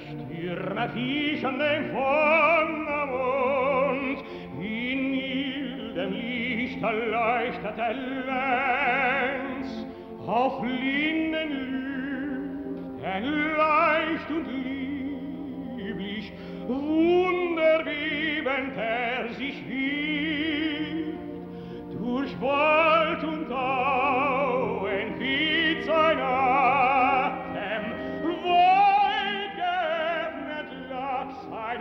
Stürme fischen den Wonnermond, in mildem Licht erleuchtete Lenz, auf linden Lüften leicht und lieblich, wunderwebend sich wirft, durch Wald und Auen weht sein Atem, weit geöffnet lag sein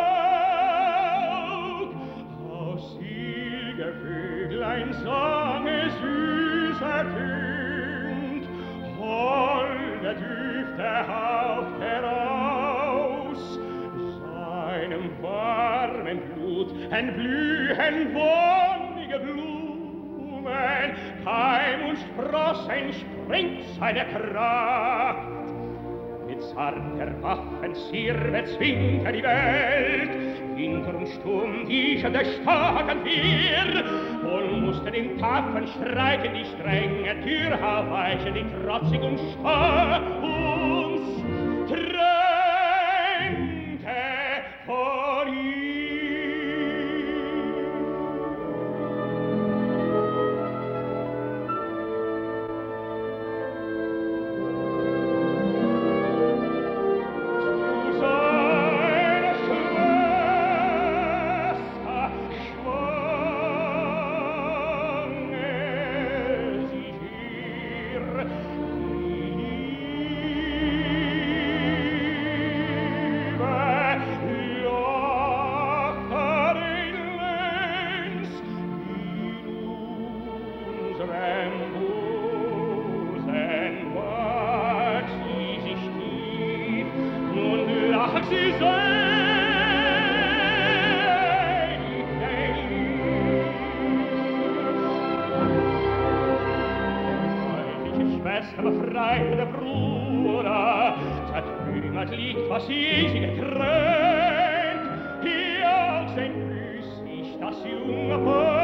Aug, aus silge Vöglein Sange süß ertönt, holde Düfte haucht heraus, seinem warmen Blut entblühen wonnige Blumen, Keim und Spross entspringt seine Kraft. Mit zarter Waffenzier bezwingt die Welt, Winter und Sturm wiechen der starken Wehr, wohl mussten im tapfern Streiten die strenge Tür aufweichen, die trotzig und starr uns trennte von ihm. Befreite Bruder, zertrümmert liegt, was ich getrennt, hier auf sein Grüß ich das junge Paar.